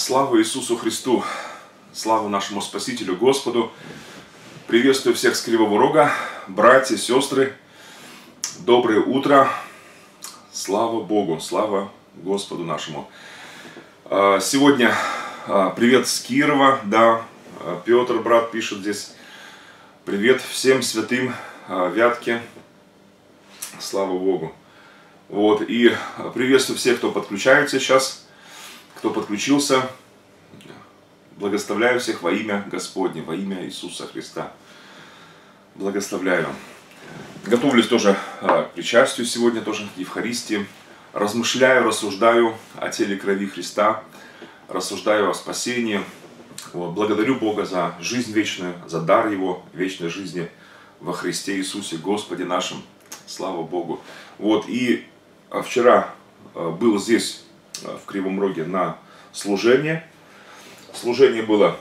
Слава Иисусу Христу! Слава нашему Спасителю Господу! Приветствую всех с Кривого Рога, братья, сестры. Доброе утро! Слава Богу! Слава Господу нашему! Сегодня привет с Кирова, да, Петр, брат, пишет здесь. Привет всем святым Вятке. Слава Богу! Вот, и приветствую всех, кто подключается сейчас, кто подключился. Благословляю всех во имя Господне, во имя Иисуса Христа. Благословляю. Готовлюсь тоже к причастию сегодня, тоже к Евхаристии. Размышляю, рассуждаю о теле и крови Христа. Рассуждаю о спасении. Вот, благодарю Бога за жизнь вечную, за дар Его вечной жизни во Христе Иисусе, Господе нашим. Слава Богу. Вот, и вчера был здесь, в Кривом Роге, на служение. Служение было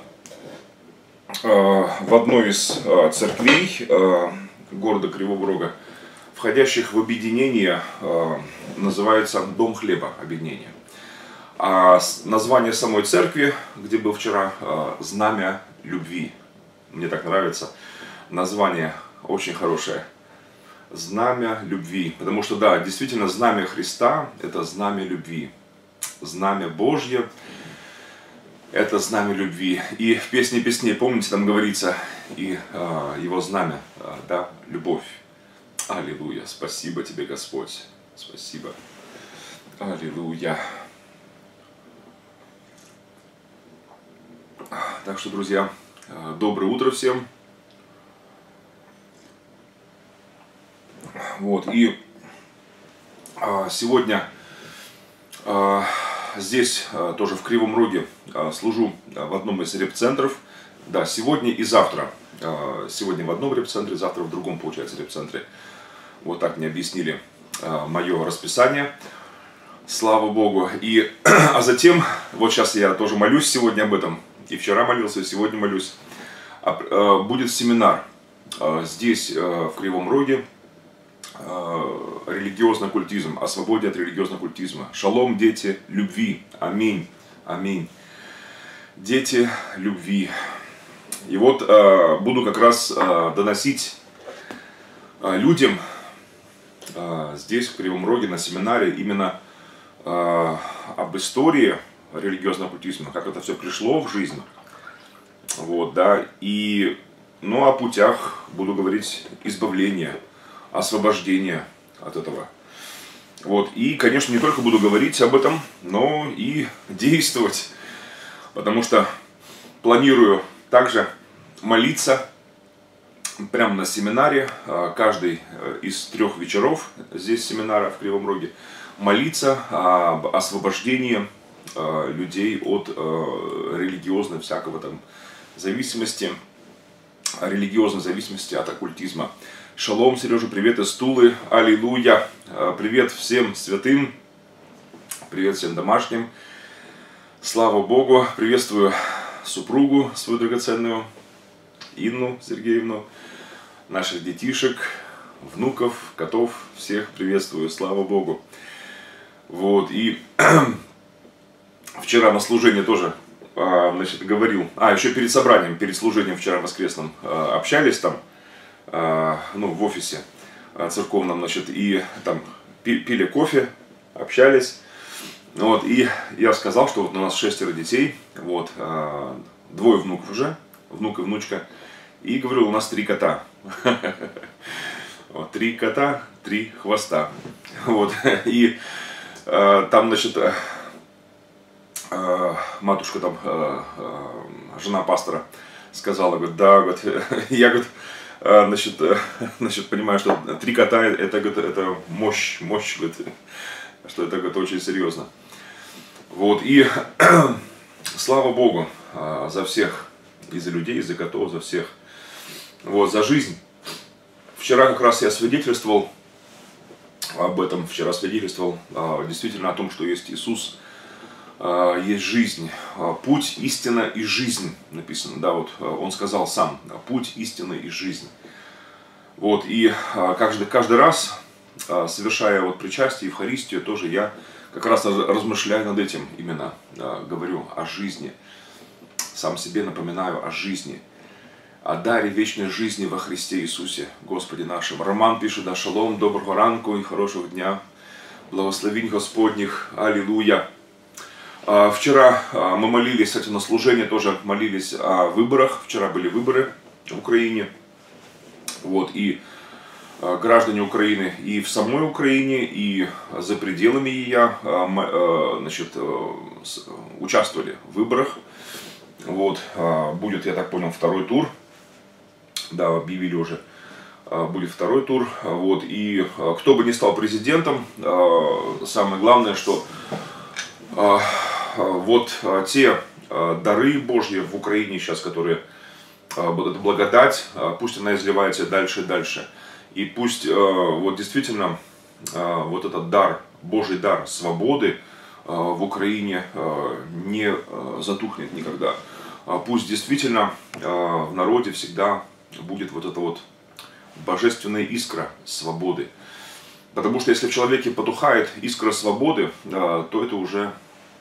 в одной из церквей города Кривого Рога, входящих в объединение, называется Дом хлеба, объединение. А название самой церкви, где был вчера, Знамя любви. Мне так нравится. Название очень хорошее. Знамя любви. Потому что, да, действительно, знамя Христа – это знамя любви. Знамя Божье – это знамя любви. И в «Песне песней», помните, там говорится, и его знамя, да, любовь. Аллилуйя. Спасибо тебе, Господь. Спасибо. Аллилуйя. Так что, друзья, доброе утро всем. Вот, и сегодня здесь тоже в Кривом Роге служу в одном из репцентров. Да, сегодня и завтра. Сегодня в одном репцентре, завтра в другом, получается, репцентре. Вот так мне объяснили мое расписание. Слава Богу. И, а затем, вот сейчас я тоже молюсь сегодня об этом. И вчера молился, и сегодня молюсь. Будет семинар здесь, в Кривом Роге. Религиозный оккультизм, о свободе от религиозного оккультизма. Шалом, дети любви. Аминь. Аминь. Дети любви. И вот буду как раз доносить людям здесь, в Кривом Роге, на семинаре, именно об истории религиозного оккультизма, как это все пришло в жизнь. Вот, да, и, ну, о путях буду говорить избавления, освобождения от этого. Вот. И, конечно, не только буду говорить об этом, но и действовать. Потому что планирую также молиться прямо на семинаре, каждый из 3 вечеров здесь семинара в Кривом Роге, молиться об освобождении людей от религиозной всякого там зависимости, религиозной зависимости от оккультизма. Шалом, Сережа, привет из Тулы, аллилуйя, привет всем святым, привет всем домашним, слава Богу, приветствую супругу свою драгоценную, Инну Сергеевну, наших детишек, внуков, котов, всех приветствую, слава Богу. Вот, и вчера на служении тоже, значит, говорил, еще перед собранием, перед служением вчера воскресным общались там, ну, в офисе церковном, значит, и там пили кофе, общались, вот, и я сказал, что вот у нас 6 детей, вот, 2 внуков уже, внук и внучка, и говорю, у нас 3 кота, вот, 3 кота, 3 хвоста, вот, и там, значит, матушка там, жена пастора сказала, говорит, да, говорит, я, говорит, значит, понимаю, что 3 кота это мощь, говорит, что это, говорит, очень серьезно. Вот, и слава Богу за всех, и за людей, и за котов, за всех, вот, за жизнь. Вчера как раз я свидетельствовал об этом, вчера свидетельствовал действительно о том, что есть Иисус, есть жизнь, путь, истина и жизнь написано, да, вот он сказал сам, путь, истина и жизнь. Вот, и каждый раз, совершая вот причастие, Евхаристию, тоже я как раз размышляю над этим именно, говорю о жизни, сам себе напоминаю о жизни, о даре вечной жизни во Христе Иисусе, Господе нашим. Роман пишет: да, шалом, доброго ранку и хорошего дня, благословень Господних, аллилуйя. Вчера мы молились, кстати, на служении тоже молились о выборах, вчера были выборы в Украине, вот, и граждане Украины и в самой Украине, и за пределами ее, значит, участвовали в выборах. Вот, будет, я так понял, второй тур. Да, объявили уже, будет второй тур. Вот, и кто бы ни стал президентом, самое главное, что вот те дары Божьи в Украине сейчас, которые будут благодать, пусть она изливается дальше и дальше. И пусть вот действительно вот этот дар, Божий дар свободы в Украине не затухнет никогда. Пусть действительно в народе всегда будет вот эта вот божественная искра свободы. Потому что если в человеке потухает искра свободы, то это уже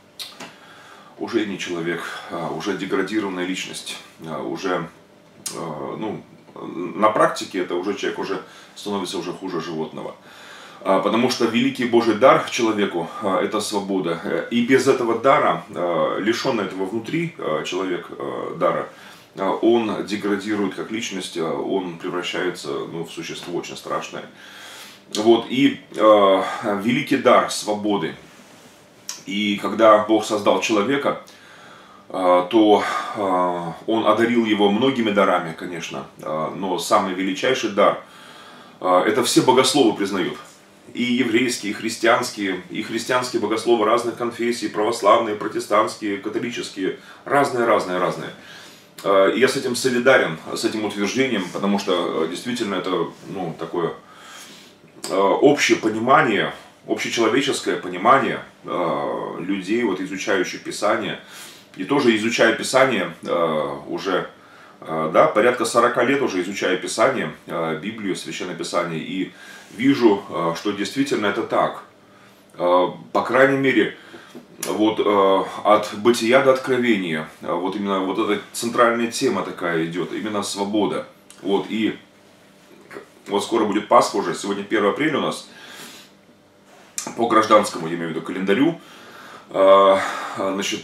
не человек, уже деградированная личность, уже, ну, на практике это уже человек уже становится уже хуже животного. Потому что великий Божий дар человеку – это свобода. И без этого дара, лишенный этого внутри человек дара, он деградирует как личность, он превращается, ну, в существо очень страшное. Вот, и великий дар свободы. И когда Бог создал человека, то Он одарил его многими дарами, конечно, но самый величайший дар – это все богословы признают. И еврейские, и христианские богословы разных конфессий, православные, протестантские, католические, разные. И я с этим солидарен, с этим утверждением, потому что действительно это, ну, такое общее понимание, общечеловеческое понимание людей, вот, изучающих Писание. И тоже изучая Писание уже, да, порядка 40 лет уже изучая Писание, Библию, Священное Писание, и вижу, что действительно это так. По крайней мере, вот от бытия до откровения, вот именно вот эта центральная тема такая идет, именно свобода. Вот, и вот скоро будет Пасха уже, сегодня 1 апреля у нас, по гражданскому, я имею в виду, календарю. Значит,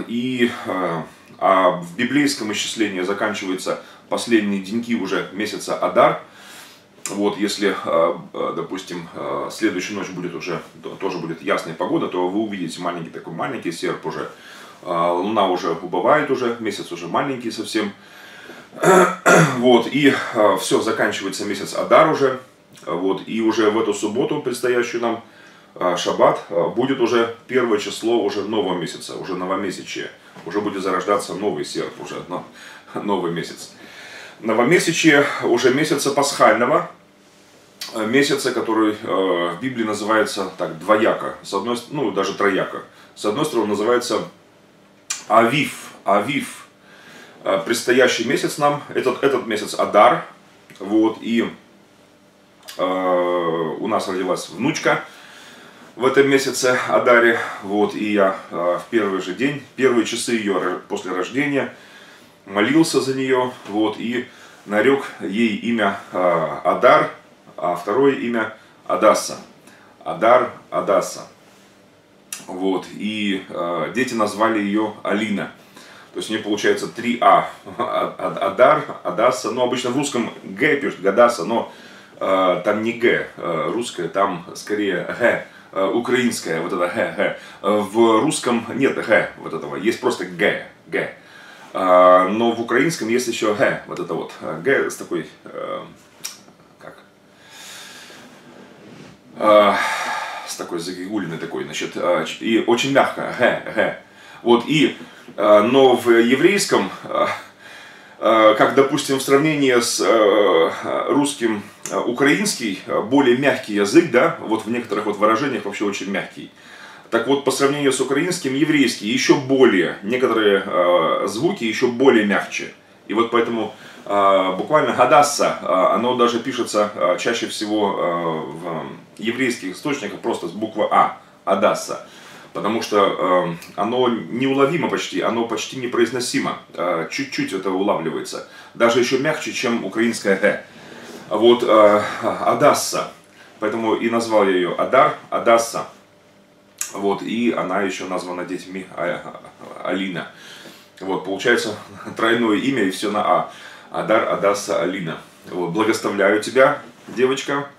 в библейском исчислении заканчиваются последние деньки уже месяца Адар. Вот, если, допустим, следующая ночь будет уже, тоже будет ясная погода, то вы увидите маленький серп уже. Луна уже убывает уже, месяц уже маленький совсем. Вот, и все, заканчивается месяц Адар уже. Вот, и уже в эту субботу, предстоящую нам, Шаббат, будет уже первое число уже нового месяца, уже новомесячие. Уже будет зарождаться новый серп, уже новый месяц. Новомесячие уже месяца пасхального, месяца, который в Библии называется так двояко, с одной, ну даже трояко. С одной стороны называется Авив, предстоящий месяц нам, этот месяц Адар, вот, и у нас родилась внучка в этом месяце Адаре, вот, и я в первый же день, первые часы ее после рождения молился за нее, вот, и нарек ей имя Адар, а второе имя Адасса. Адар, Адасса. Вот, и дети назвали ее Алина. То есть у нее получается 3 Адар, Адасса, ну обычно в русском Г пишут, Гадаса, но там не Г русское, там скорее Г. Украинская, вот это Г. В русском нет Г вот этого, есть просто Г. Но в украинском есть еще Г, вот это вот. Г с такой, с такой загогулиной такой, значит, и очень мягко, Г. Вот, и, но в еврейском, как, допустим, в сравнении с русским, украинский более мягкий язык, да, вот в некоторых вот выражениях вообще очень мягкий. Так вот, по сравнению с украинским, еврейский еще более, некоторые звуки еще более мягче. И вот поэтому буквально Хадасса, оно даже пишется чаще всего в еврейских источниках просто с буквы А, Адасса. Потому что оно неуловимо почти, оно почти непроизносимо. Чуть-чуть это улавливается. Даже еще мягче, чем украинское «г». Вот Адасса. Поэтому и назвал я ее Адар, Адасса. Вот, и она еще названа детьми Алина. Вот, получается тройное имя и все на А. Адар, Адасса, Алина. Вот, благословляю тебя, девочка.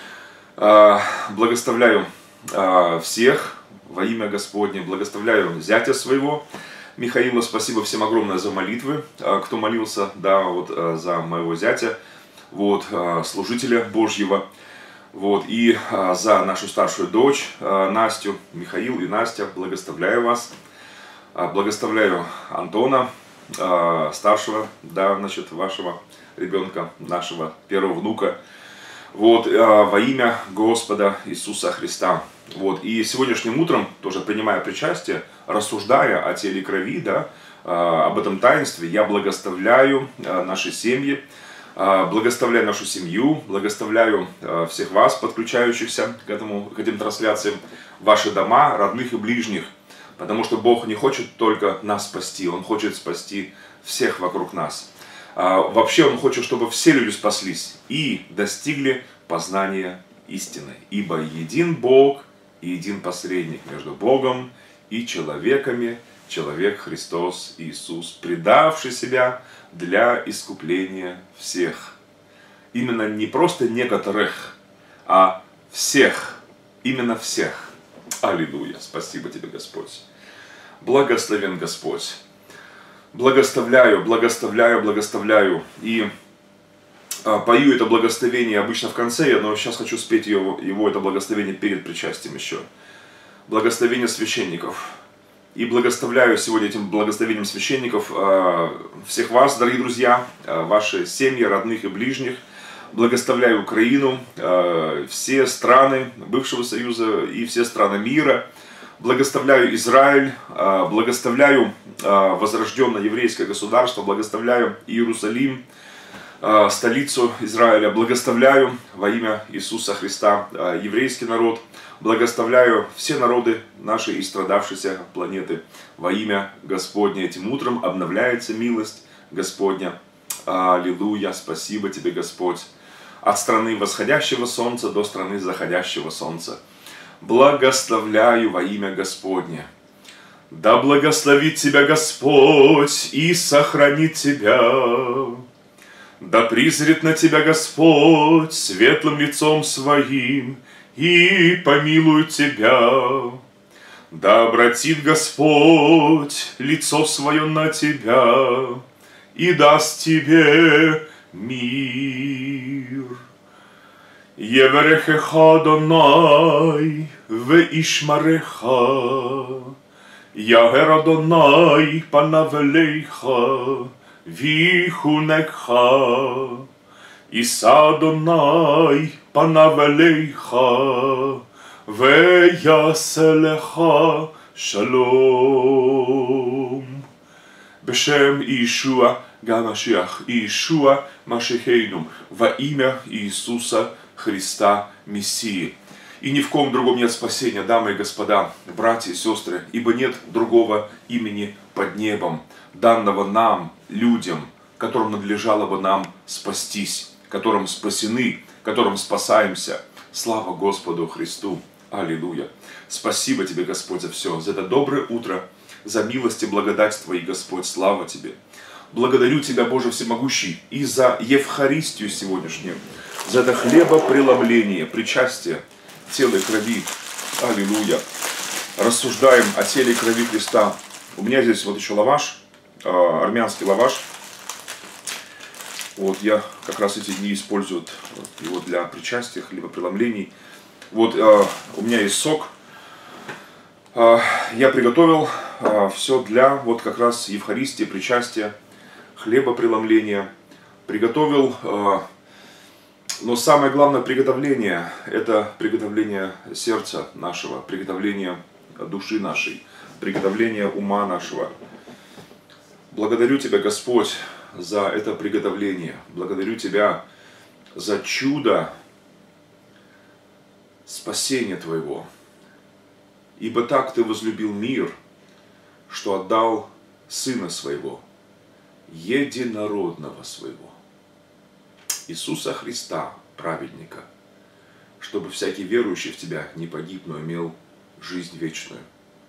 Благословляю всех во имя Господне. Благословляю зятя своего Михаила. Спасибо всем огромное за молитвы, кто молился, да, вот за моего зятя, вот, служителя Божьего. Вот, и за нашу старшую дочь Настю, Михаил и Настя, благословляю вас. Благословляю Антона, старшего, да, значит, вашего ребенка, нашего первого внука. Вот, во имя Господа Иисуса Христа. Вот, и сегодняшним утром, тоже принимая причастие, рассуждая о теле и крови, да, об этом таинстве, я благословляю наши семьи, благословляю нашу семью, благословляю всех вас, подключающихся к этим трансляциям, ваши дома, родных и ближних. Потому что Бог не хочет только нас спасти, Он хочет спасти всех вокруг нас. Вообще Он хочет, чтобы все люди спаслись и достигли познания истины. Ибо един Бог и един посредник между Богом и человеками, человек Христос Иисус, предавший себя для искупления всех. Именно не просто некоторых, а всех. Именно всех. Аллилуйя. Спасибо тебе, Господь. Благословен Господь. Благословляю, благословляю, благословляю. И пою это благословение обычно в конце, но сейчас хочу спеть его это благословение перед причастием еще. Благословение священников. И благословляю сегодня этим благословением священников всех вас, дорогие друзья, ваши семьи, родных и ближних. Благословляю Украину, все страны бывшего Союза и все страны мира. Благословляю Израиль, благословляю возрожденное еврейское государство, благословляю Иерусалим, столицу Израиля, благословляю во имя Иисуса Христа еврейский народ, благословляю все народы нашей истрадавшейся планеты во имя Господне. Этим утром обновляется милость Господня. Аллилуйя, спасибо тебе, Господь. От страны восходящего солнца до страны заходящего солнца. Благословляю во имя Господне. Да благословит тебя Господь и сохранит тебя. Да призрит на тебя Господь светлым лицом своим и помилует тебя. Да обратит Господь лицо свое на тебя и даст тебе мир. Еврехеха Адонай веишмареха, Ягер Адонай панав элейха вихунекха, Иса Адонай панав элейха веяселеха шалом. Бешем Иешуа Гамашиах, Иешуа Машихейнум, во имя Иисуса Христа Мессии. И ни в ком другом нет спасения, дамы и господа, братья и сестры, ибо нет другого имени под небом, данного нам, людям, которым надлежало бы нам спастись, которым спасены, которым спасаемся. Слава Господу Христу! Аллилуйя! Спасибо тебе, Господь, за все, за это доброе утро, за милость и благодать Твои, Господь, слава Тебе. Благодарю Тебя, Боже Всемогущий, и за Евхаристию сегодняшнюю, за это хлебопреломление, причастие тела и крови. Аллилуйя. Рассуждаем о теле и крови Христа. У меня здесь вот еще лаваш, армянский лаваш. Вот я как раз эти дни использую его для причастия, хлебопреломлений. Вот у меня есть сок. Я приготовил все для вот как раз Евхаристии, причастия, хлебопреломления. Приготовил, но самое главное приготовление – это приготовление сердца нашего, приготовление души нашей, приготовление ума нашего. Благодарю Тебя, Господь, за это приготовление. Благодарю Тебя за чудо спасения Твоего. Ибо так Ты возлюбил мир, что отдал Сына Своего, единородного Своего, Иисуса Христа, праведника, чтобы всякий верующий в Тебя не погиб, но имел жизнь вечную.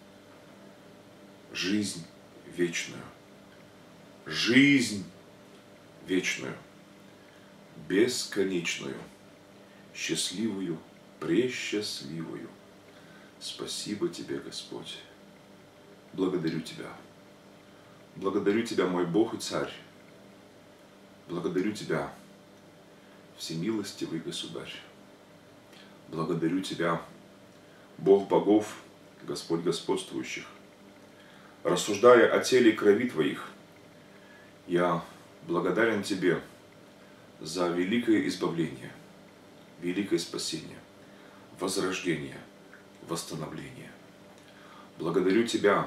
Жизнь вечную. Жизнь вечную. Бесконечную. Счастливую, пресчастливую. Спасибо Тебе, Господь. Благодарю Тебя. Благодарю Тебя, мой Бог и Царь. Благодарю Тебя, всемилостивый Государь. Благодарю Тебя, Бог богов, Господь господствующих. Рассуждая о теле и крови Твоих, я благодарен Тебе за великое избавление, великое спасение, возрождение, восстановление. Благодарю Тебя,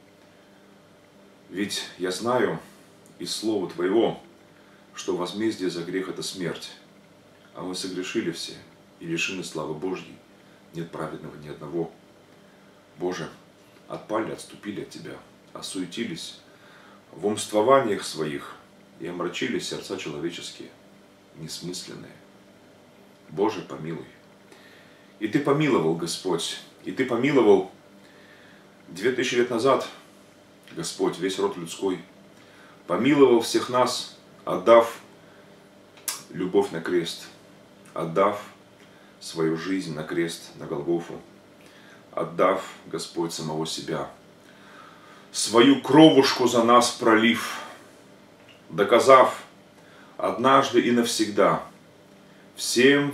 ведь я знаю из Слова Твоего, что возмездие за грех – это смерть, а мы согрешили все и лишены славы Божьей, нет праведного ни одного. Боже, отпали, отступили от Тебя, осуетились в умствованиях своих и омрачили сердца человеческие, несмысленные. Боже, помилуй. И Ты помиловал, Господь, и Ты помиловал 2000 лет назад, Господь, весь род людской, помиловал всех нас, отдав любовь на крест, отдав свою жизнь на крест, на Голгофу, отдав, Господь, самого себя, свою кровушку за нас пролив, доказав однажды и навсегда всем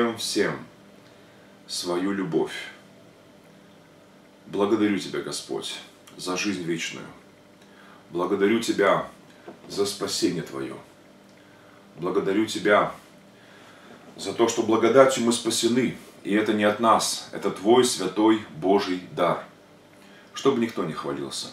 свою любовь. Благодарю Тебя, Господь, за жизнь вечную. Благодарю Тебя за спасение Твое. Благодарю Тебя за то, что благодатью мы спасены, и это не от нас, это Твой святой Божий дар. Чтобы никто не хвалился,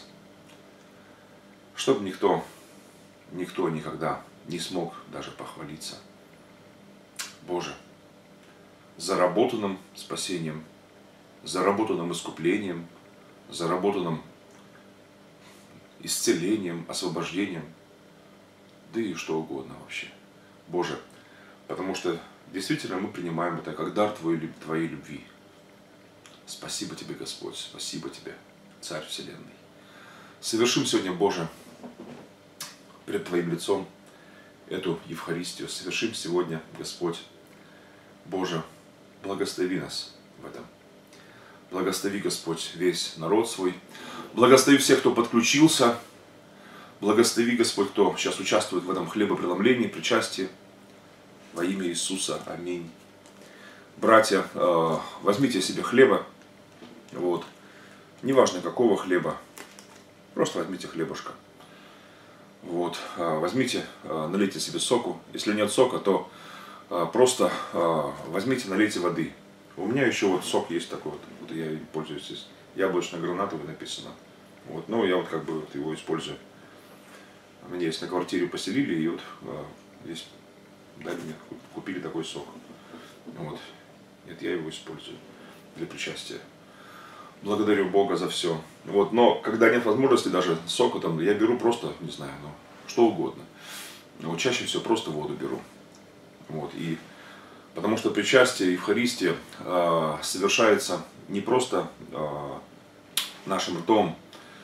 чтобы никто никогда не смог даже похвалиться. Боже, заработанным спасением, заработанным искуплением, заработанным исцелением, освобождением, да и что угодно вообще. Боже, потому что действительно мы принимаем это как дар Твоей любви. Спасибо Тебе, Господь, спасибо Тебе, Царь Вселенной. Совершим сегодня, Боже, пред Твоим лицом эту Евхаристию. Совершим сегодня, Господь, Боже, благослови нас в этом. Благослови, Господь, весь народ свой. Благослови всех, кто подключился. Благослови, Господь, кто сейчас участвует в этом хлебопреломлении, причастии. Во имя Иисуса. Аминь. Братья, возьмите себе хлеба. Вот. Неважно, какого хлеба. Просто возьмите хлебушка. Вот. Возьмите, налейте себе соку. Если нет сока, то просто возьмите, налейте воды. У меня еще вот сок есть такой вот. Вот я им пользуюсь здесь. Яблочно-гранатовый написано. Вот. Ну, я вот как бы вот его использую. Меня здесь на квартире поселили, и вот здесь дали мне, купили такой сок. Вот. Нет, я его использую для причастия. Благодарю Бога за все. Вот. Но когда нет возможности даже сока, там, я беру просто, не знаю, ну, что угодно. Вот чаще всего просто воду беру. Вот. И потому что причастие, Евхаристия совершается не просто нашим ртом.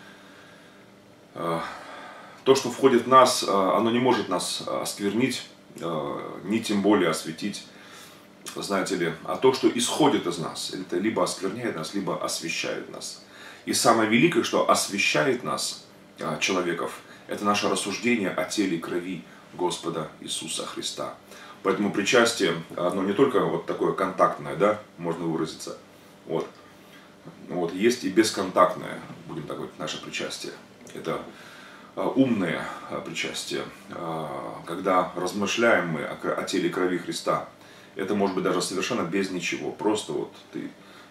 То, что входит в нас, оно не может нас осквернить, ни тем более осветить, знаете ли. А то, что исходит из нас, это либо оскверняет нас, либо освящает нас. И самое великое, что освящает нас, человеков, это наше рассуждение о теле и крови Господа Иисуса Христа. Поэтому причастие, оно не только вот такое контактное, да, можно выразиться. Вот. Вот, есть и бесконтактное, будем так говорить, наше причастие. Это умное причастие, когда размышляем мы о теле и крови Христа. Это может быть даже совершенно без ничего. Просто вот ты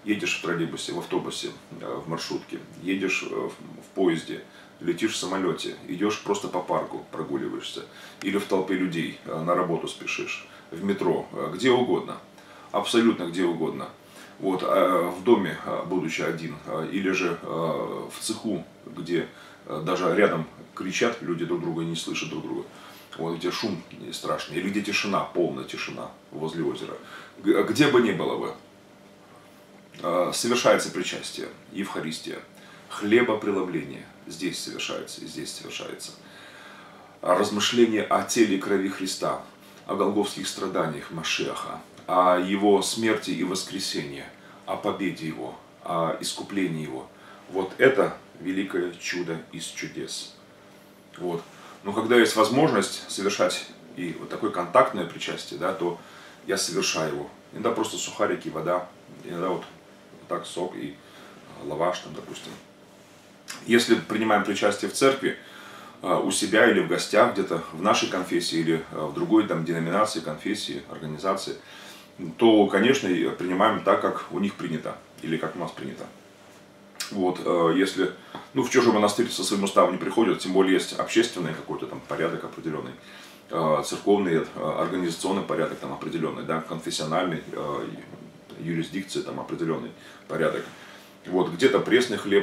Едешь в троллейбусе, в автобусе, в маршрутке, едешь в поезде, летишь в самолете, идешь просто по парку, прогуливаешься, или в толпе людей, на работу спешишь, в метро, где угодно, абсолютно где угодно. Вот, в доме, будучи один, или же в цеху, где даже рядом кричат, люди друг друга не слышат друг друга. Вот где шум страшный, или где тишина, полная тишина возле озера. Где бы ни было бы, совершается причастие, Евхаристия, хлебопреломление. Здесь совершается и здесь совершается. Размышление о теле и крови Христа, о голгофских страданиях Машиаха, о Его смерти и воскресении, о победе Его, о искуплении Его. Вот это великое чудо из чудес. Вот. Но когда есть возможность совершать и вот такое контактное причастие, да, то я совершаю его. Иногда просто сухарики, вода, иногда вот так сок и лаваш, там, допустим. Если принимаем причастие в церкви, у себя или в гостях, где-то в нашей конфессии или в другой там, деноминации, конфессии, организации, то, конечно, принимаем так, как у них принято или как у нас принято. Вот, если в чужой монастырь со своим уставом не приходят, тем более есть общественный какой-то там порядок определенный, церковный, организационный порядок там определенный, да, конфессиональный, юрисдикция там определенный порядок. Вот, где-то пресный хлеб,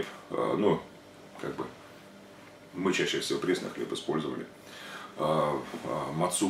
мы чаще всего пресный хлеб использовали, мацу.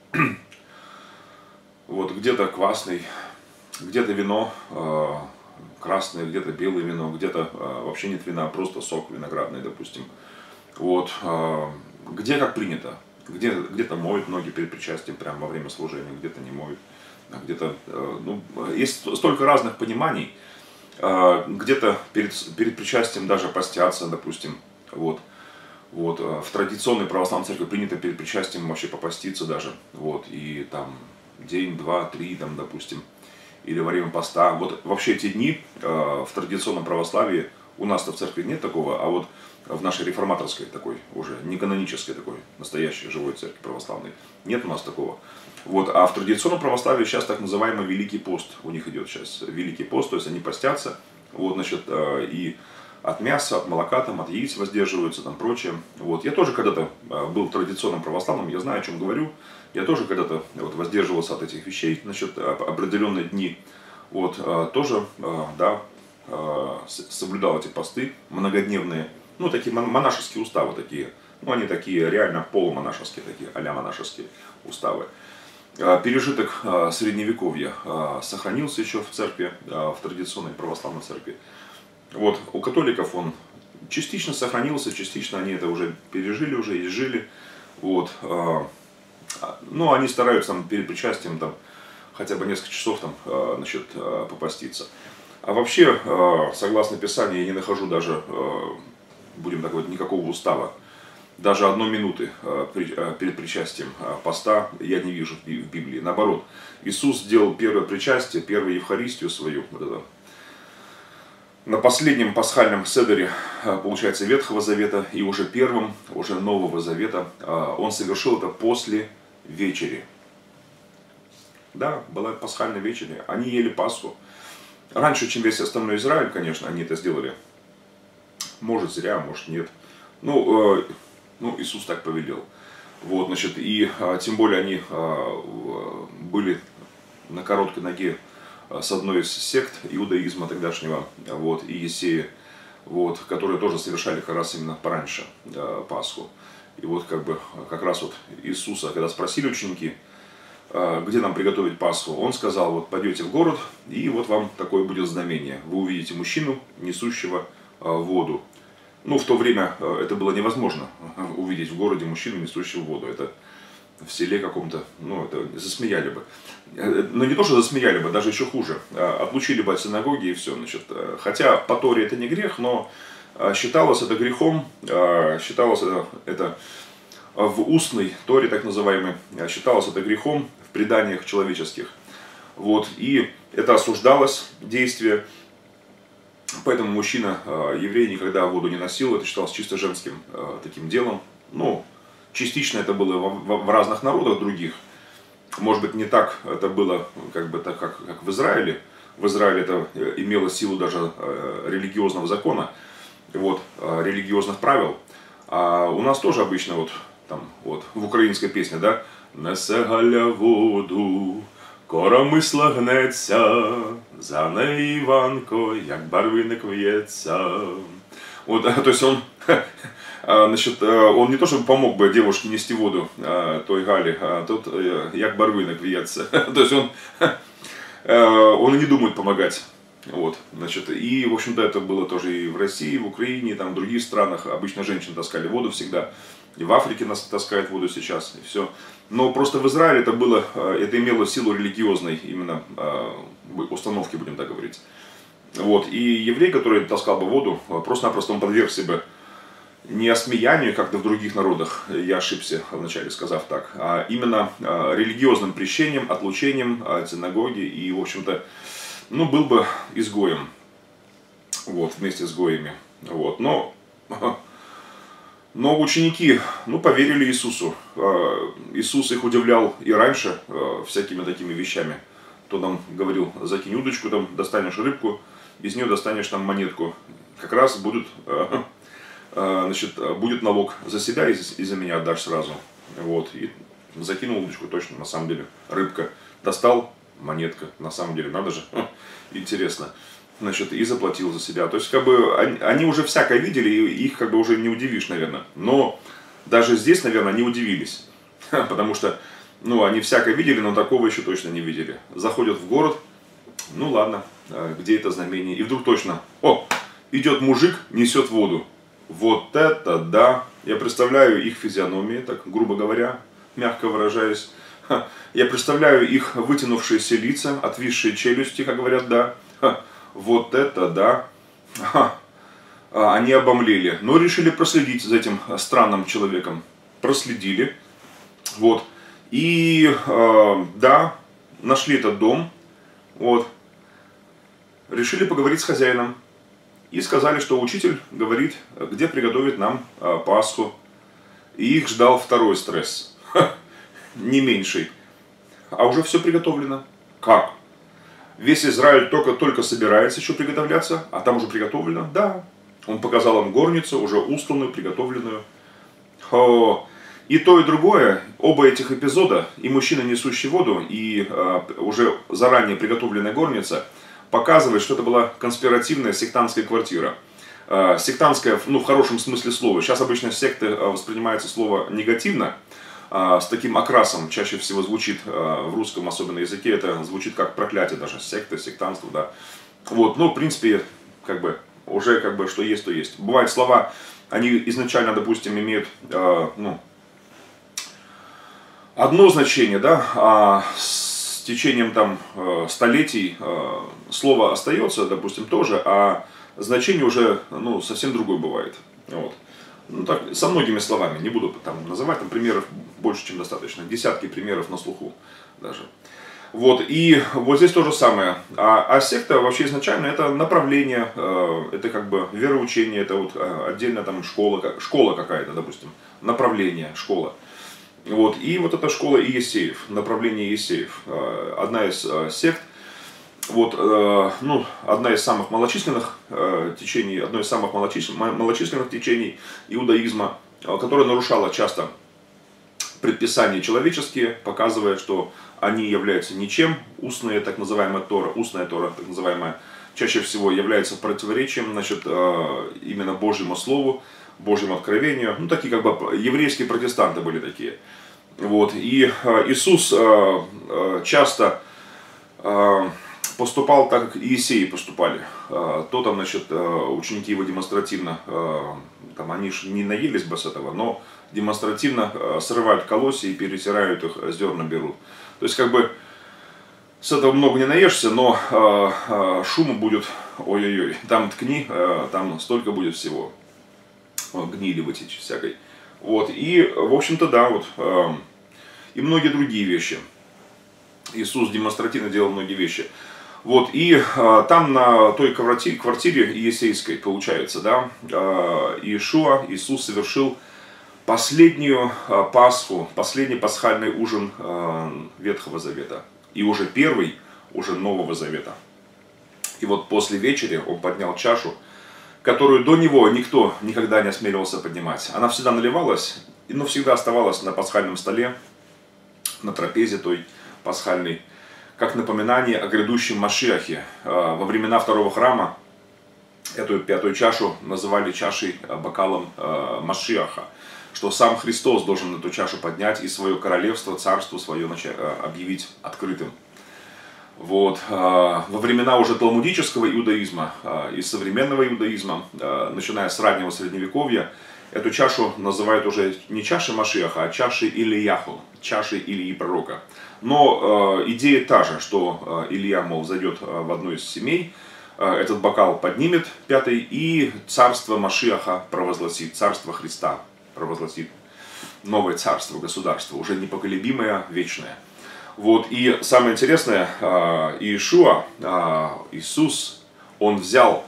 Вот, где-то квасный, где-то вино, красное, где-то белое вино, где-то вообще нет вина, просто сок виноградный, допустим. Вот, где как принято. Где-то моют ноги перед причастием прямо во время служения, где-то не моют. Где-то, есть столько разных пониманий. Где-то перед причастием даже постятся, допустим. Вот. В традиционной православной церкви принято перед причастием вообще попаститься даже. Вот. И там день, два, три, там, допустим. Или во время поста. Вот вообще эти дни в традиционном православии, у нас-то в церкви нет такого, а вот в нашей реформаторской такой, уже не канонической такой, настоящей живой церкви православной, нет у нас такого. Вот, а в традиционном православии сейчас так называемый Великий пост, у них идет сейчас Великий пост, то есть они постятся, вот, значит, и от мяса, от молока, там, от яиц воздерживаются, там, прочее. Вот, я тоже когда-то был традиционным православным, я знаю, о чем говорю, я тоже когда-то вот, воздерживался от этих вещей, значит, определенные дни, вот, тоже, да, соблюдал эти посты многодневные, такие монашеские уставы такие, они такие реально полумонашеские, такие а-ля монашеские уставы. Пережиток средневековья сохранился еще в церкви, в традиционной православной церкви. Вот, у католиков он частично сохранился, частично они это уже пережили, уже изжили. Вот. Они стараются там, перед причастием там, хотя бы несколько часов там, значит, попаститься. А вообще, согласно Писанию, я не нахожу даже, будем так говорить, никакого устава. Даже 1 минуты перед причастием поста я не вижу в Библии. Наоборот, Иисус сделал первое причастие, первую Евхаристию свою, вот это, на последнем пасхальном седере, получается, Ветхого Завета, и уже первым, уже Нового Завета, он совершил это после вечери. Да, была пасхальная вечеря, они ели Пасху. Раньше, чем весь остальной Израиль, конечно, они это сделали. Может зря, может нет. Иисус так повелел. Вот, значит, и тем более они были на короткой ноге с одной из сект иудаизма тогдашнего, вот, и Есеи, вот, которые тоже совершали как раз именно пораньше Пасху. И вот как раз вот Иисуса, когда спросили ученики, где нам приготовить Пасху, он сказал, вот пойдете в город, и вот вам такое будет знамение. Вы увидите мужчину, несущего воду. В то время это было невозможно увидеть в городе мужчину, несущего воду. Это в селе каком-то, это засмеяли бы. Но не то, что засмеяли бы, даже еще хуже. Отлучили бы от синагоги и все. Значит, хотя по Торе это не грех, но считалось это грехом, считалось это в устной Торе, так называемой, считалось это грехом в преданиях человеческих. Вот, и это осуждалось, действие. Поэтому мужчина, еврей, никогда воду не носил, это считалось чисто женским таким делом. Частично это было в разных народах других. Может быть, не так это было, как в Израиле, в Израиле это имело силу даже религиозного закона, вот, религиозных правил. А у нас тоже обычно вот, там, вот, в украинской песне, да, «Несе Галя воду, коромисла гнеться, за неї Іванко, як барвиник в'ється». Вот, то есть он, значит, он не то чтобы помог бы девушке нести воду той Гали, а тут як барвиник в'ється. То есть он и не думает помогать. Вот, значит, и, в общем-то, это было тоже и в России, и в Украине, и там, в других странах. Обычно женщины таскали воду всегда. И в Африке нас таскают воду сейчас, и все. Но просто в Израиле это было, это имело силу религиозной именно установки, будем так говорить. Вот, и еврей, который таскал бы воду, просто-напросто он подвергся бы не осмеянию, как-то в других народах, я ошибся вначале сказав так, а именно религиозным прещением, отлучением от синагоги и, в общем-то, ну, был бы изгоем, вот, вместе с гоями, вот, но ученики, ну, поверили Иисусу. Иисус их удивлял и раньше всякими такими вещами. Кто нам говорил: закинь удочку, там достанешь рыбку, из нее достанешь там монетку, как раз будет, значит, будет налог за себя и за меня отдашь сразу. Вот, и закинул удочку, точно, на самом деле, рыбка, достал, монетка, на самом деле, надо же, интересно, значит, и заплатил за себя. То есть, как бы, они уже всякое видели, и их, как бы, уже не удивишь, наверное. Но даже здесь, наверное, они удивились, потому что, ну, они всякое видели, но такого еще точно не видели. Заходят в город, ну, ладно, где это знамение, и вдруг точно, о, идет мужик, несет воду. Вот это да! Я представляю их физиономии, так грубо говоря, мягко выражаясь. Я представляю их вытянувшиеся лица, отвисшие челюсти, как говорят, да. Вот это да! Они обомлели, но решили проследить за этим странным человеком. Проследили. Вот. И да, нашли этот дом. Вот. Решили поговорить с хозяином. И сказали, что учитель говорит, где приготовить нам Пасху. И их ждал второй стресс. Не меньший. А уже все приготовлено. Как? Весь Израиль только собирается еще приготовляться, а там уже приготовлено? Да. Он показал им горницу, уже устланную, приготовленную. И то, и другое, оба этих эпизода, и мужчина, несущий воду, и уже заранее приготовленная горница, показывает, что это была конспиративная сектантская квартира. Сектантская, ну, в хорошем смысле слова. Сейчас обычно секты воспринимается слово негативно, с таким окрасом. Чаще всего звучит в русском особенно языке, это звучит как проклятие даже. Секты, сектантство, да. Вот, ну, в принципе, как бы, уже как бы что есть, то есть. Бывают слова, они изначально, допустим, имеют, ну, одно значение, да, а с течением там столетий слово остается, допустим, тоже, а значение уже, ну, совсем другое бывает. Вот. Ну, так, со многими словами, не буду там называть, там примеров больше, чем достаточно, десятки примеров на слуху даже. Вот, и вот здесь то же самое. А секта вообще изначально это направление, это как бы вероучение, это вот отдельно там школа какая-то, допустим, направление, школа. Вот, и вот эта школа Иессеев, направление Иессеев, одна из сект, вот, ну, одна из самых малочисленных течений, одно из самых малочисленных течений иудаизма, которая нарушала часто предписания человеческие, показывая, что они являются ничем. Устная так называемая Тора, так называемая, чаще всего является противоречием, значит, именно Божьему Слову, Божьему откровению. Ну, такие как бы еврейские протестанты были такие. Вот. И Иисус часто поступал так, как Иессеи поступали. То там, значит, ученики его демонстративно, там, они же не наелись бы с этого, но демонстративно срывают колосья и перетирают их, зерна берут. То есть, как бы, с этого много не наешься, но шума будет, ой-ой-ой, там ткни, там столько будет всего, гнили вытечь всякой. Вот, и, в общем-то, да, вот, и многие другие вещи. Иисус демонстративно делал многие вещи. Вот, и там на той квартире Иессейской, получается, да, Иисус совершил последнюю Пасху, последний пасхальный ужин Ветхого Завета. И уже первый, уже Нового Завета. И вот после вечери он поднял чашу, которую до него никто никогда не осмеливался поднимать. Она всегда наливалась, но всегда оставалась на пасхальном столе, на трапезе той пасхальной, как напоминание о грядущем Машиахе. Во времена второго храма эту пятую чашу называли чашей, бокалом Машиаха, что сам Христос должен эту чашу поднять и свое королевство, царство свое объявить открытым. Вот. Во времена уже талмудического иудаизма и современного иудаизма, начиная с раннего средневековья, эту чашу называют уже не чашей Машиаха, а чашей Илияху, чашей Илии пророка. Но идея та же, что Илья, мол, зайдет в одну из семей, этот бокал поднимет, пятый, и царство Машиаха провозгласит, царство Христа провозгласит, новое царство, государство, уже непоколебимое, вечное. Вот, и самое интересное, Иешуа, Иисус, он взял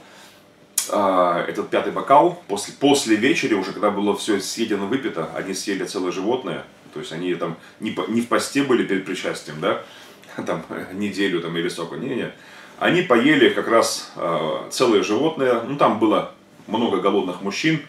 этот пятый бокал после вечери, уже когда было все съедено, выпито, они съели целое животное, то есть они там не в посте были перед причастием, да, там неделю там, или сколько, не-не, они поели как раз целое животное, ну там было много голодных мужчин,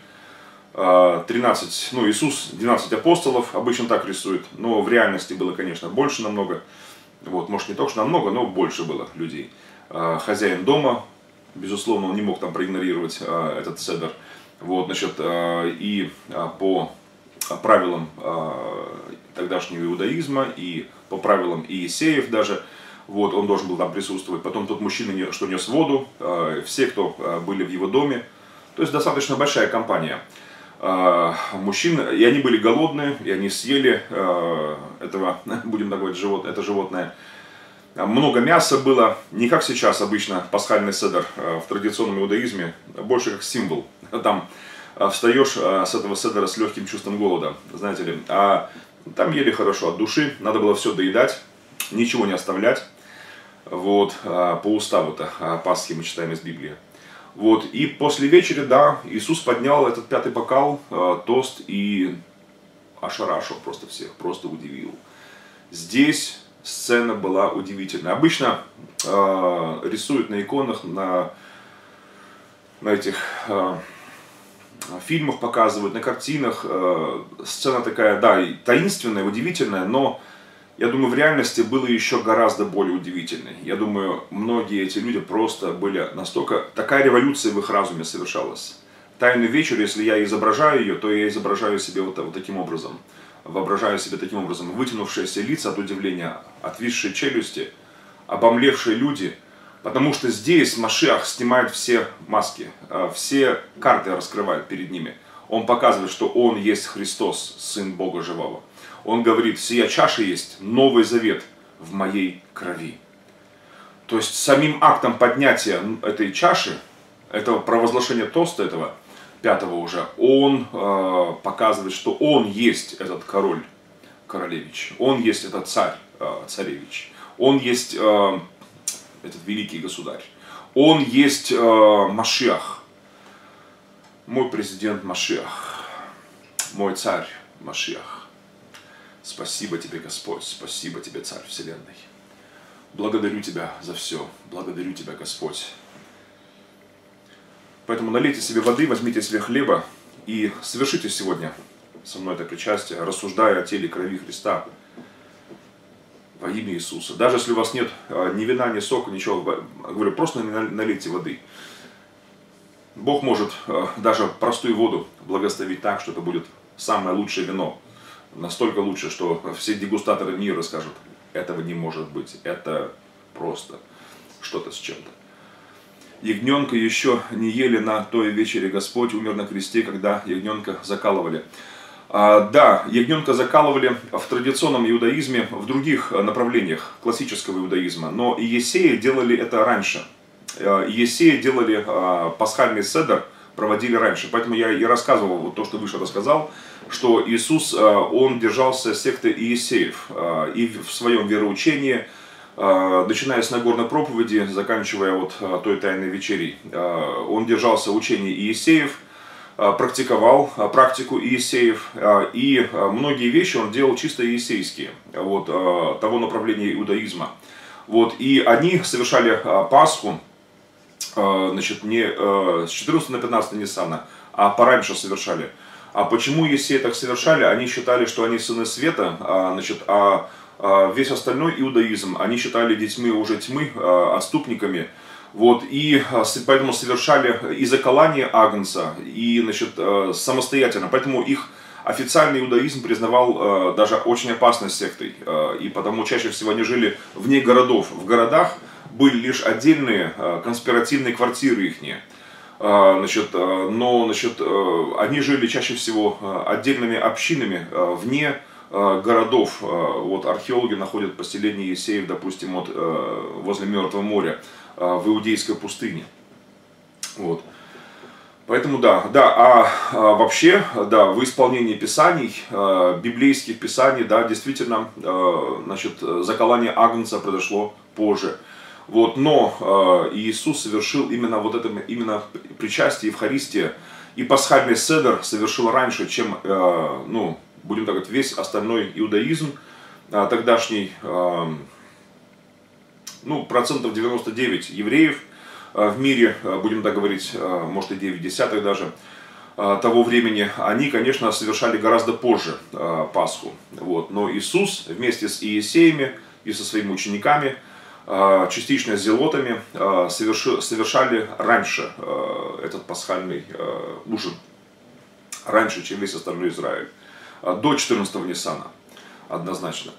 13, ну Иисус, 12 апостолов, обычно так рисует, но в реальности было, конечно, больше намного, вот, может не только что намного, но больше было людей. Хозяин дома, безусловно, он не мог там проигнорировать этот седер, вот, значит, и по правилам тогдашнего иудаизма и по правилам Иесеев даже, вот, он должен был там присутствовать. Потом тот мужчина, что нес воду, все, кто были в его доме, то есть достаточно большая компания мужчин, и они были голодные, и они съели этого, будем так говорить, это животное. Много мяса было, не как сейчас обычно пасхальный седер в традиционном иудаизме, больше как символ. Там встаешь с этого седера с легким чувством голода, знаете ли. А там ели хорошо от души, надо было все доедать, ничего не оставлять. Вот, по уставу-то Пасхи мы читаем из Библии. Вот, и после вечери, да, Иисус поднял этот пятый бокал, тост, и ошарашил просто всех, просто удивил. Здесь сцена была удивительная. Обычно рисуют на иконах, на этих фильмах показывают, на картинах. Сцена такая, да, таинственная, удивительная, но я думаю, в реальности было еще гораздо более удивительной. Я думаю, многие эти люди просто были настолько... Такая революция в их разуме совершалась. Тайную вечер, если я изображаю ее, то я изображаю себе вот таким образом. Воображаю себе таким образом. Вытянувшиеся лица от удивления, отвисшие челюсти, обомлевшие люди. Потому что здесь Машиах снимает все маски, все карты раскрывает перед ними. Он показывает, что он есть Христос, Сын Бога Живого. Он говорит, сия чаша есть Новый Завет в моей крови. То есть самим актом поднятия этой чаши, этого провозглашения тоста, этого пятого уже, он показывает, что он есть этот король, королевич. Он есть этот царь, царевич. Он есть этот великий государь. Он есть Машиах. Мой президент Машиах. Мой царь Машиах. Спасибо тебе, Господь, спасибо тебе, Царь Вселенной. Благодарю тебя за все, благодарю тебя, Господь. Поэтому налейте себе воды, возьмите себе хлеба и совершите сегодня со мной это причастие, рассуждая о теле и крови Христа во имя Иисуса. Даже если у вас нет ни вина, ни сока, ничего, говорю, просто налейте воды. Бог может даже простую воду благословить так, что это будет самое лучшее вино. Настолько лучше, что все дегустаторы мира скажут, этого не может быть, это просто что-то с чем-то. Ягненка еще не ели на той вечере, Господь умер на кресте, когда ягненка закалывали. Да, ягненка закалывали в традиционном иудаизме, в других направлениях классического иудаизма, но иесеи делали это раньше. Иесеи делали пасхальный седер, проводили раньше. Поэтому я и рассказывал, вот то, что выше рассказал, что Иисус, он держался секты Иесеев. И в своем вероучении, начиная с Нагорной проповеди, заканчивая вот той тайной вечерей, он держался учения Иесеев, практиковал практику Иесеев. И многие вещи он делал чисто иесейские, вот, того направления иудаизма. Вот, и они совершали Пасху значит, не с 14 на 15 Ниссана, а пораньше совершали. А почему Есеи так совершали? Они считали, что они сыны света, значит, весь остальной иудаизм они считали детьми уже тьмы, отступниками. Вот, и поэтому совершали и заколание агнца, и, значит, самостоятельно. Поэтому их официальный иудаизм признавал даже очень опасной сектой. И потому чаще всего они жили вне городов. В городах были лишь отдельные конспиративные квартиры ихние. Значит, но, значит, они жили чаще всего отдельными общинами вне городов. Вот археологи находят поселение Есеев, допустим, вот, возле Мертвого моря, в Иудейской пустыне. Вот. Поэтому да, вообще, да, в исполнении писаний, библейских писаний, да, действительно, значит, заколание агнца произошло позже. Вот, но Иисус совершил именно вот это, именно причастие, Евхаристия и пасхальный седер совершил раньше, чем, ну, будем так говорить, весь остальной иудаизм тогдашний, ну, 99% евреев в мире, будем так говорить, может и 9/10 даже, того времени, они, конечно, совершали гораздо позже Пасху. Вот. Но Иисус вместе с Иесеями и со своими учениками, частично с зелотами, совершали раньше этот пасхальный ужин, раньше, чем весь остальной Израиль, до 14-го Ниссана, однозначно.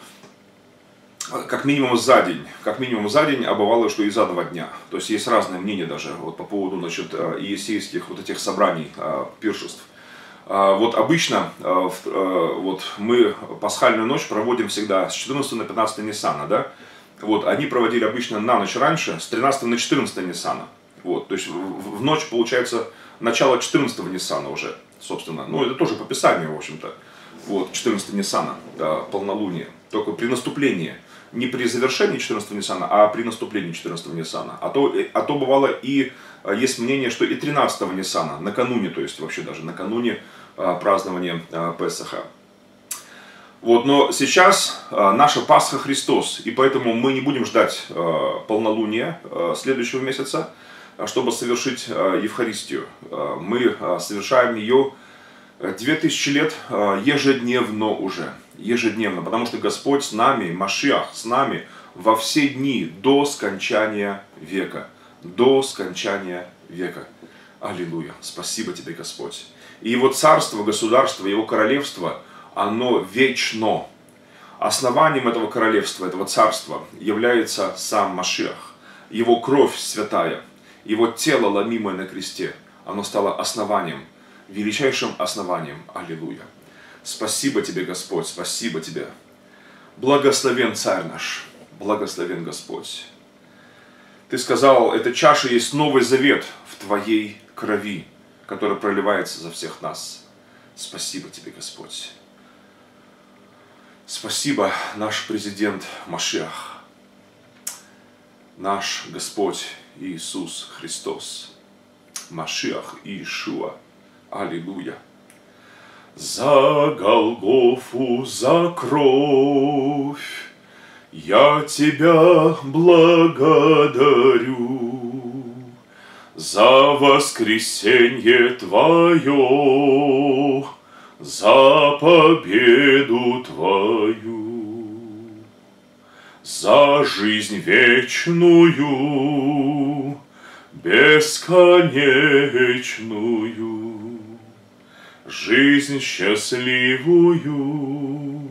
Как минимум за день, а бывало, что и за 2 дня. То есть есть разные мнения даже вот, по поводу, значит, иесейских вот этих собраний, пиршеств. Вот обычно вот, мы пасхальную ночь проводим всегда с 14 на 15 Ниссана, да? Вот, они проводили обычно на ночь раньше, с 13 на 14 Ниссана. Вот, то есть в ночь, получается, начало 14 Ниссана уже, собственно. Ну, это тоже по Писанию, в общем-то. Вот, 14 Ниссана, да, полнолуние. Только при наступлении. Не при завершении 14 Ниссана, а при наступлении 14 Ниссана. А то бывало и есть мнение, что и 13 Ниссана, накануне, то есть вообще даже накануне празднования Песаха. Вот, но сейчас наша Пасха Христос, и поэтому мы не будем ждать полнолуния следующего месяца, чтобы совершить Евхаристию. Мы совершаем ее 2000 лет ежедневно уже. Ежедневно, потому что Господь с нами, Машиах с нами во все дни до скончания века. До скончания века. Аллилуйя. Спасибо тебе, Господь. И Его царство, государство, Его королевство, оно вечно. Основанием этого королевства, этого царства является сам Машиах. Его кровь святая, Его тело, ломимое на кресте, оно стало основанием, величайшим основанием. Аллилуйя. Спасибо тебе, Господь, спасибо тебе. Благословен Царь наш, благословен Господь. Ты сказал, эта чаша есть новый завет в Твоей крови, которая проливается за всех нас. Спасибо тебе, Господь. Спасибо, наш президент Машиах, наш Господь Иисус Христос, Машиах Иешуа. Аллилуйя. За Голгофу, за кровь я Тебя благодарю, за воскресенье Твое, за победу Твою, за жизнь вечную, бесконечную, жизнь счастливую,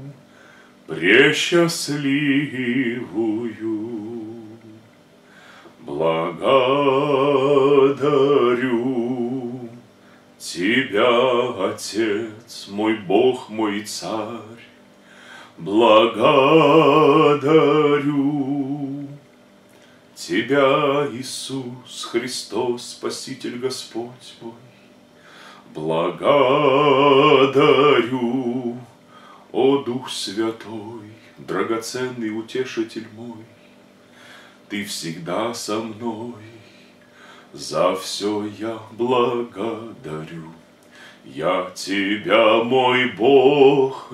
пресчастливую. Благодарю Тебя, Отец, мой Бог, мой Царь. Благодарю Тебя, Иисус Христос, Спаситель Господь мой. Благодарю, о Дух Святой, драгоценный утешитель мой. Ты всегда со мной, за все я благодарю. Я Тебя, мой Бог,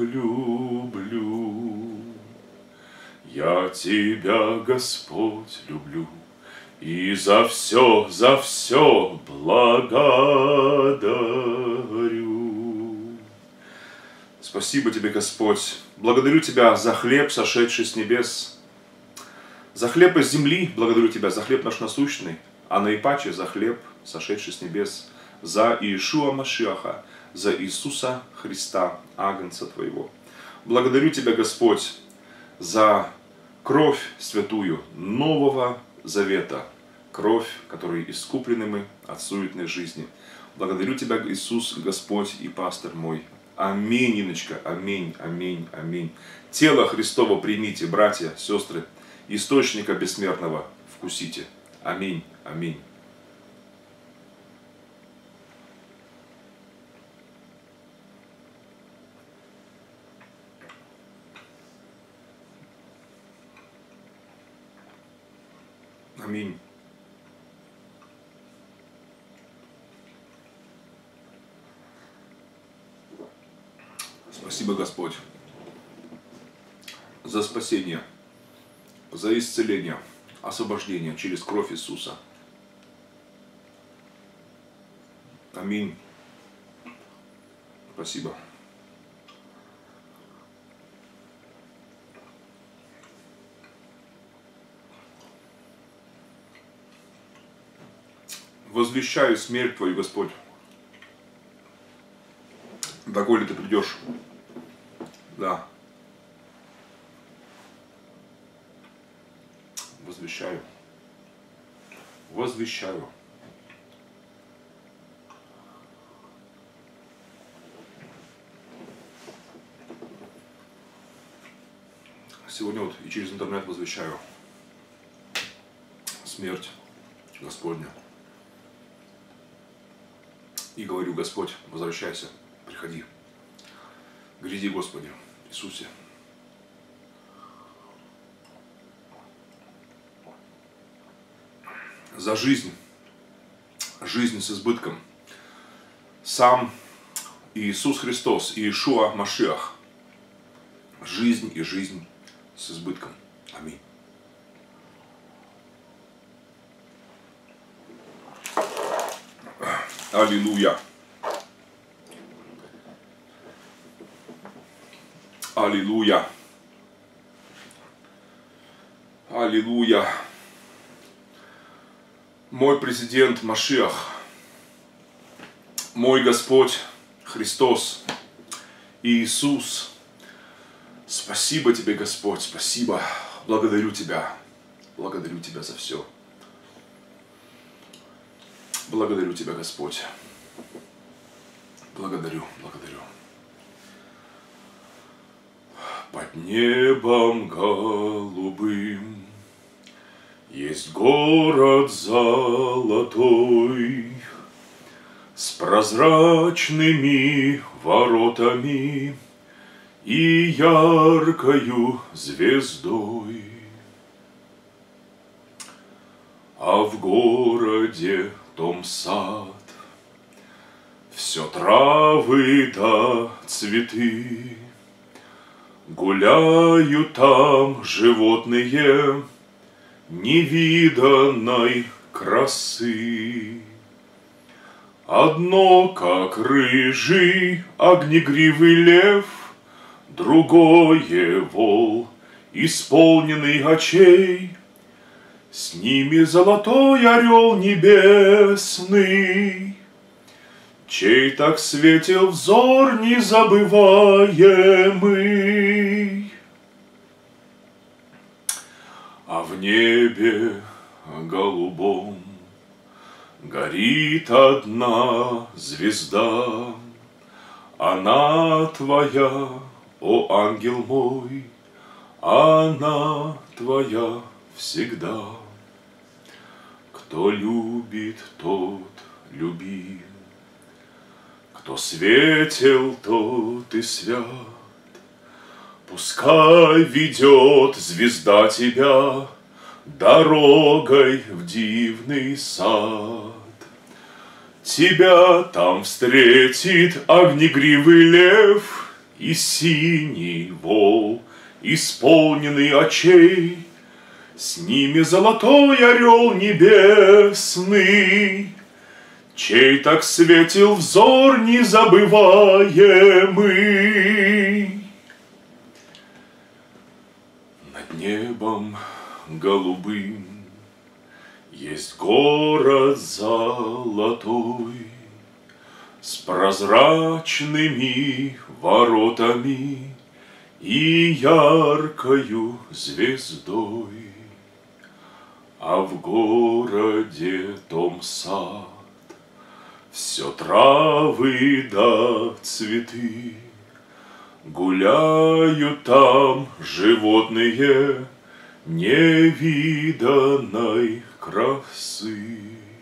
люблю. Я Тебя, Господь, люблю. И за все благодарю. Спасибо Тебе, Господь. Благодарю Тебя за хлеб, сошедший с небес. За хлеб из земли благодарю Тебя, за хлеб наш насущный, а наипаче за хлеб, сошедший с небес, за Иешуа Машиаха, за Иисуса Христа, Агнца Твоего. Благодарю Тебя, Господь, за кровь святую Нового Завета, кровь, которой искуплены мы от суетной жизни. Благодарю Тебя, Иисус, Господь и пастор мой. Аминь, Иночка, аминь, аминь, аминь. Тело Христово примите, братья, сестры, источника бессмертного вкусите. Аминь, аминь. Аминь. Спасибо, Господь, за спасение, за исцеление, освобождение через кровь Иисуса. Аминь. Спасибо. Возвещаю смерть Твою, Господь, доколе Ты придешь. Да. Возвещаю. Возвещаю. Сегодня вот и через интернет возвещаю смерть Господня. И говорю: Господь, возвращайся, приходи. Гряди, Господи, Иисусе. За жизнь, жизнь с избытком. Сам Иисус Христос, Иешуа Машиах. Жизнь и жизнь с избытком. Аминь. Аллилуйя. Аллилуйя. Аллилуйя. Мой президент Машиах, мой Господь Христос, Иисус, спасибо Тебе, Господь, спасибо. Благодарю Тебя за все. Благодарю Тебя, Господь. Благодарю. Под небом голубым есть город золотой с прозрачными воротами и яркою звездой. А в городе том сад, все травы да цветы, гуляют там животные невиданной красы. Одно, как рыжий огнегривый лев, другое вол, исполненный очей. С ними золотой орел небесный, чей так светил взор незабываемый. А в небе голубом горит одна звезда. Она Твоя, о ангел мой, она Твоя всегда. Кто любит, тот любим, кто светел, тот и свят. Пускай ведет звезда тебя дорогой в дивный сад. Тебя там встретит огнегривый лев и синий вол, исполненный очей. С ними золотой орел небесный, чей так светил взор незабываемый. Над небом голубым есть город золотой, с прозрачными воротами и яркою звездой. А в городе том сад, все травы да цветы, гуляют там животные невиданной красы.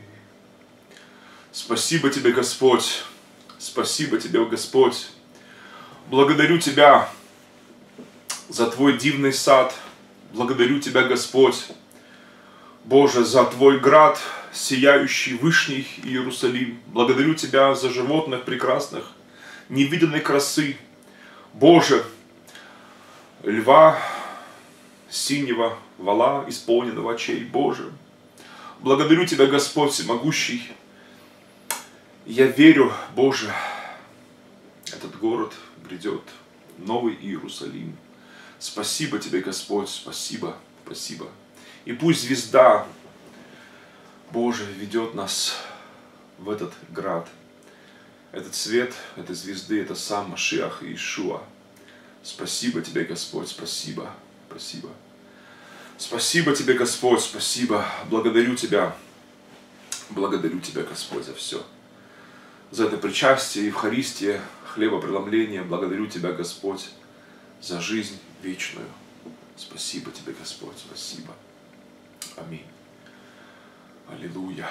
Спасибо тебе, Господь, спасибо тебе, Господь. Благодарю тебя за твой дивный сад, благодарю тебя, Господь, Боже, за твой град, сияющий Вышний Иерусалим. Благодарю тебя за животных прекрасных, невиданной красы. Боже, льва, синего вала, исполненного очей, Боже. Благодарю тебя, Господь всемогущий. Я верю, Боже, этот город грядет, новый Иерусалим. Спасибо тебе, Господь, спасибо, спасибо. И пусть звезда, Боже, ведет нас в этот град. Этот свет этой звезды, это сам Машиах Иешуа. Спасибо тебе, Господь, спасибо, спасибо. Спасибо тебе, Господь, спасибо. Благодарю тебя, Господь, за все. За это причастие, Евхаристия, хлебопреломление. Благодарю тебя, Господь, за жизнь вечную. Спасибо тебе, Господь, спасибо. Аминь. Аллилуйя.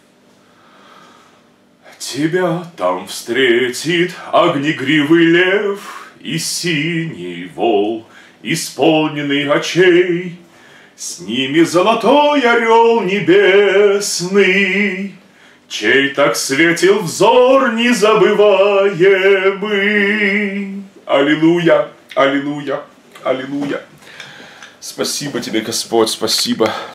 Тебя там встретит огнегривый лев и синий вол, исполненный очей. С ними золотой орел небесный, чей так светил взор незабываемый. Аллилуйя, аллилуйя, аллилуйя. Спасибо тебе, Господь, спасибо.